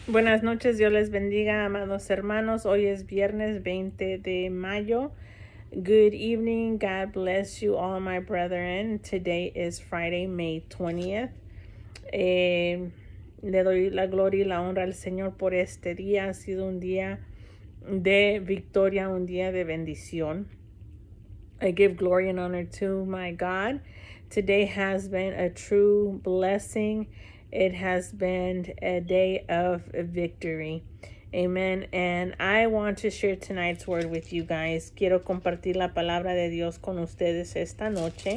Buenas noches, Dios les bendiga, amados hermanos. Hoy es viernes 20 de mayo. Good evening, God bless you all, my brethren. Today is Friday, May 20th. Le doy la gloria y la honra al Señor por este día. Ha sido un día de victoria, un día de bendición. I give glory and honor to my God. Today has been a true blessing. It has been a day of victory. Amen. And I want to share tonight's word with you guys. Quiero compartir la palabra de Dios con ustedes esta noche.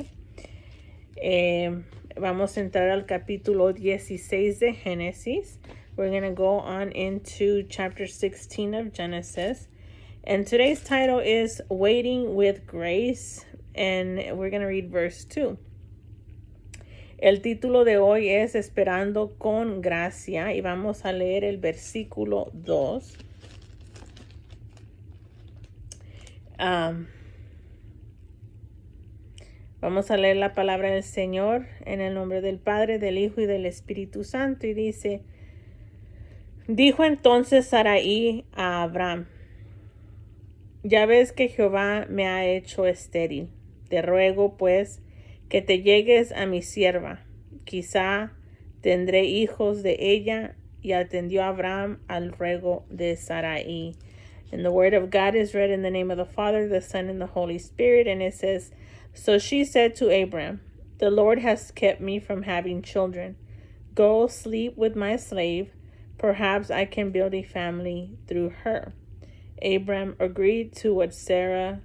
Vamos a entrar al capítulo 16 de Génesis. We're going to go on into chapter 16 of Genesis. And today's title is Waiting with Grace. And we're going to read verse 2. El título de hoy es Esperando con Gracia. Y vamos a leer el versículo 2. Vamos a leer la palabra del Señor en el nombre del Padre, del Hijo y del Espíritu Santo. Y dice, dijo entonces Sarai a Abraham, ya ves que Jehová me ha hecho estéril. Te ruego, pues, que te llegues a mi sierva. Quizá tendré hijos de ella. Y atendió Abraham al ruego de Sarai. And the word of God is read in the name of the Father, the Son, and the Holy Spirit. And it says, so she said to Abram, the Lord has kept me from having children. Go sleep with my slave. Perhaps I can build a family through her. Abram agreed to what Sarai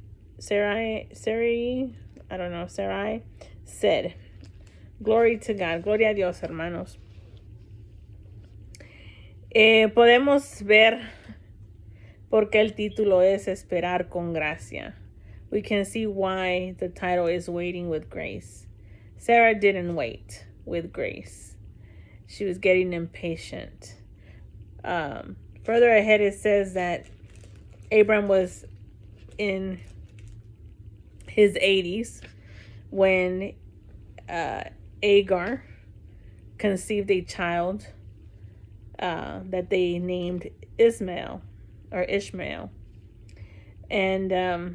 said. Glory to God. Gloria a Dios, hermanos. Podemos ver por qué el título es Esperar con Gracia. We can see why the title is Waiting with Grace. Sarah didn't wait with grace. She was getting impatient. Further ahead it says that Abram was in his 80s when Agar conceived a child that they named Ishmael. And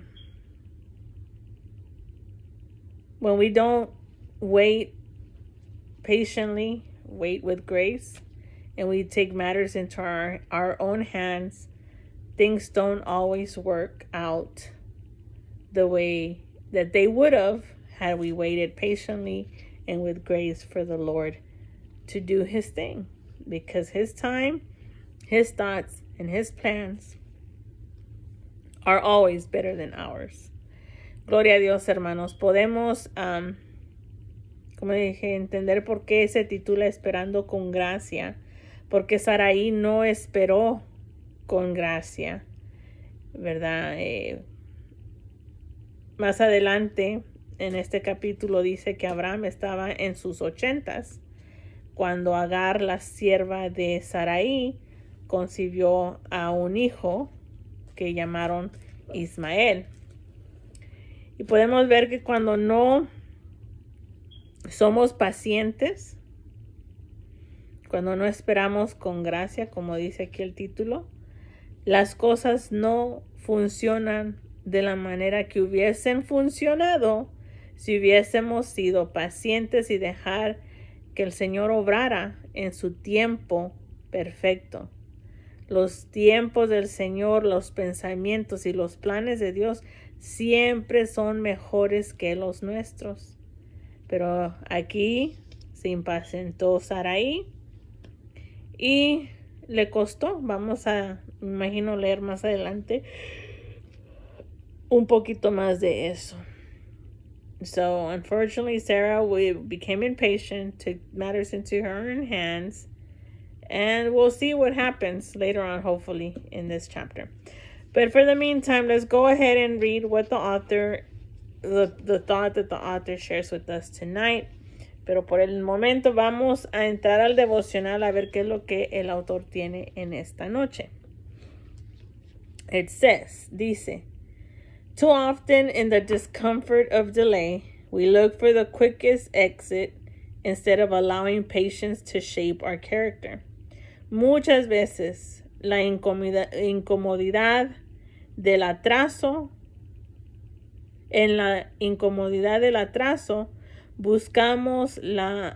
when we don't wait patiently, wait with grace, and we take matters into our own hands, things don't always work out the way that they would have had we waited patiently and with grace for the Lord to do his thing. Because his time, his thoughts, and his plans are always better than ours. Gloria a Dios, hermanos. Podemos, como dije, entender por qué se titula Esperando con Gracia. Porque Sarai no esperó con gracia, ¿verdad? Más adelante en este capítulo dice que Abraham estaba en sus 80s cuando Agar, la sierva de Sarai, concibió a un hijo que llamaron Ismael. Y podemos ver que cuando no somos pacientes, cuando no esperamos con gracia, como dice aquí el título, las cosas no funcionan de la manera que hubiesen funcionado si hubiésemos sido pacientes y dejar que el Señor obrara en su tiempo perfecto. Los tiempos del Señor, los pensamientos y los planes de Dios siempre son mejores que los nuestros. Pero aquí se impacientó Sarai y le costó. Vamos a, me imagino, leer más adelante un poquito más de eso. So, unfortunately, Sarah became impatient, took matters into her own hands, and we'll see what happens later on, hopefully, in this chapter. But for the meantime, let's go ahead and read what the author, the thought that the author shares with us tonight. Pero por el momento vamos a entrar al devocional a ver qué es lo que el autor tiene en esta noche. It says, dice, too often in the discomfort of delay, we look for the quickest exit instead of allowing patience to shape our character. Muchas veces la incomodidad del atraso, en la incomodidad del atraso, buscamos la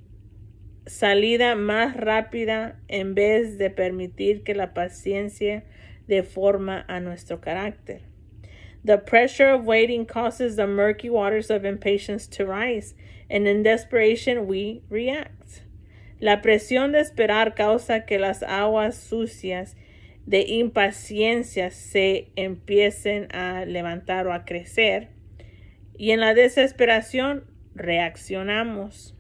salida más rápida en vez de permitir que la paciencia dé forma a nuestro carácter. The pressure of waiting causes the murky waters of impatience to rise, and in desperation we react. La presión de esperar causa que las aguas sucias de impaciencia se empiecen a levantar o a crecer, y en la desesperación reaccionamos.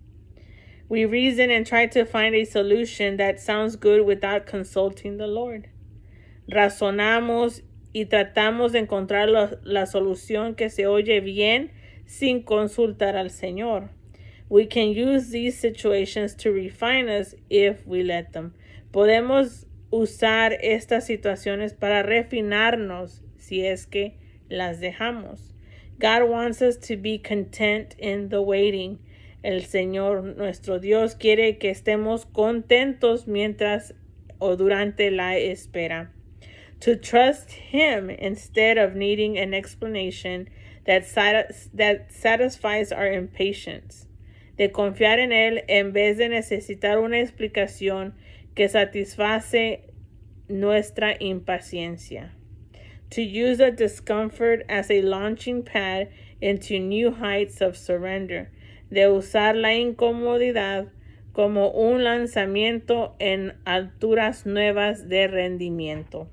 We reason and try to find a solution that sounds good without consulting the Lord. Razonamos y tratamos de encontrar la solución que se oye bien sin consultar al Señor. We can use these situations to refine us if we let them. Podemos usar estas situaciones para refinarnos si es que las dejamos. God wants us to be content in the waiting. El Señor, nuestro Dios, quiere que estemos contentos mientras o durante la espera. To trust Him instead of needing an explanation that satisfies our impatience. De confiar en Él en vez de necesitar una explicación que satisface nuestra impaciencia. To use the discomfort as a launching pad into new heights of surrender. De usar la incomodidad como un lanzamiento en alturas nuevas de rendimiento.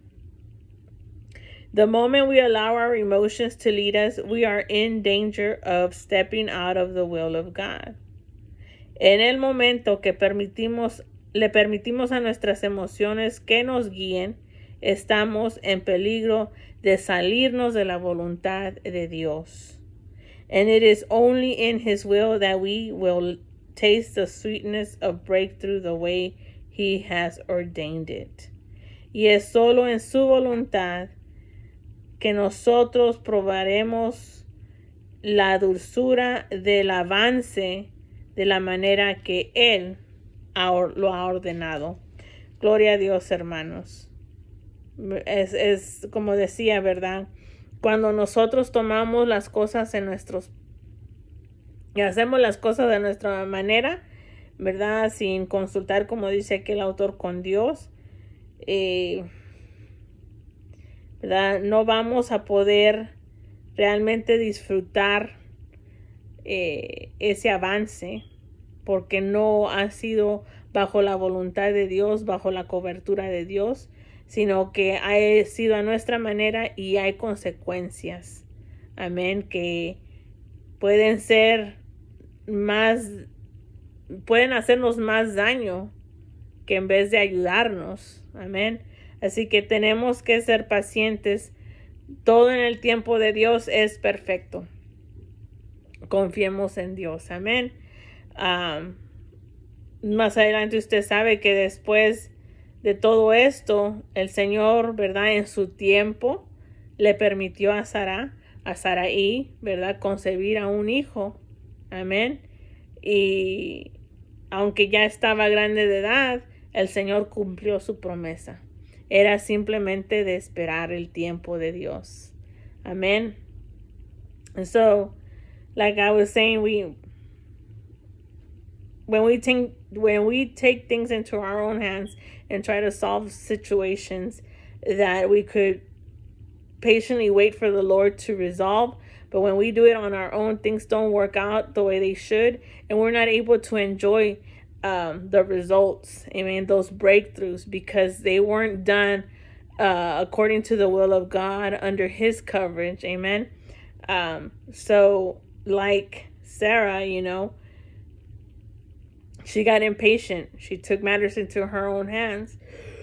The moment we allow our emotions to lead us, we are in danger of stepping out of the will of God. En el momento que le permitimos a nuestras emociones que nos guíen, estamos en peligro de salirnos de la voluntad de Dios. And it is only in His will that we will taste the sweetness of breakthrough the way He has ordained it. Y es solo en su voluntad que nosotros probaremos la dulzura del avance de la manera que Él lo ha ordenado. Gloria a Dios, hermanos. Es como decía, ¿verdad? Cuando nosotros tomamos las cosas y hacemos las cosas de nuestra manera, ¿verdad? Sin consultar, como dice aquí el autor, con Dios, ¿verdad? No vamos a poder realmente disfrutar ese avance, porque no ha sido bajo la voluntad de Dios, bajo la cobertura de Dios, sino que ha sido a nuestra manera y hay consecuencias. Amén. Que pueden hacernos más daño que en vez de ayudarnos. Amén. Así que tenemos que ser pacientes. Todo en el tiempo de Dios es perfecto. Confiemos en Dios. Amén. Más adelante usted sabe que después de todo esto, el Señor, ¿verdad? En su tiempo le permitió a Sarai, ¿verdad? Concebir a un hijo. Amén. Y aunque ya estaba grande de edad, el Señor cumplió su promesa. Era simplemente de esperar el tiempo de Dios. Amén. And so, like I was saying, when we take things into our own hands and try to solve situations that we could patiently wait for the Lord to resolve, but when we do it on our own, things don't work out the way they should, and we're not able to enjoy the results, amen, those breakthroughs, because they weren't done according to the will of God under His coverage, amen. So like Sarah, she got impatient. She took matters into her own hands.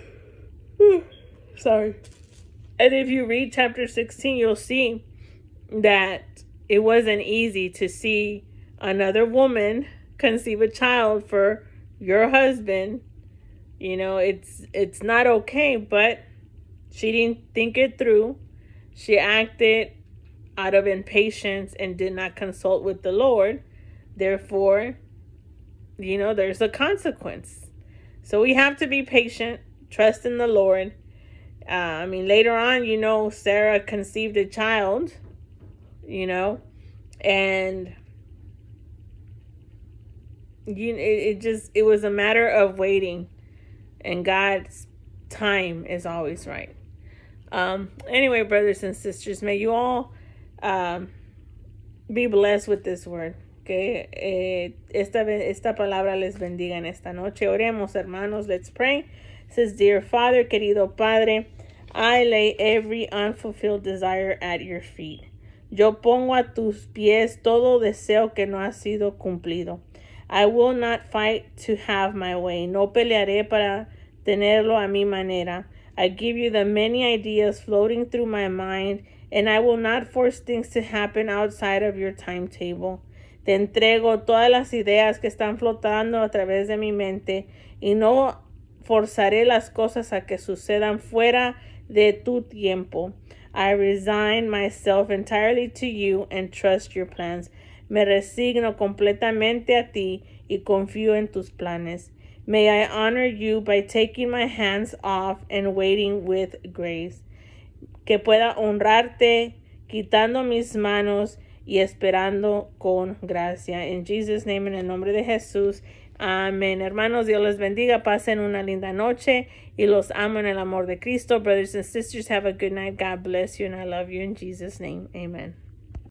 Sorry. And if you read chapter 16, you'll see that it wasn't easy to see another woman conceive a child for your husband. It's not okay, but she didn't think it through. She acted out of impatience and did not consult with the Lord. Therefore, there's a consequence. So we have to be patient, trust in the Lord. Later on, Sarah conceived a child, and it was a matter of waiting, and God's time is always right. Anyway, brothers and sisters, may you all be blessed with this word. Que esta palabra les bendiga en esta noche. Oremos, hermanos. Let's pray. It says, Dear Father, querido Padre, I lay every unfulfilled desire at your feet. Yo pongo a tus pies todo deseo que no ha sido cumplido. I will not fight to have my way. No pelearé para tenerlo a mi manera. I give you the many ideas floating through my mind, and I will not force things to happen outside of your timetable. Te entrego todas las ideas que están flotando a través de mi mente, y no forzaré las cosas a que sucedan fuera de tu tiempo. I resign myself entirely to you and trust your plans. Me resigno completamente a ti y confío en tus planes. May I honor you by taking my hands off and waiting with grace. Que pueda honrarte quitando mis manos y esperando con gracia. En Jesus' name, en el nombre de Jesús. Amén. Hermanos, Dios les bendiga. Pasen una linda noche y los amo en el amor de Cristo. Brothers and sisters, have a good night. God bless you and I love you in Jesus' name. Amen.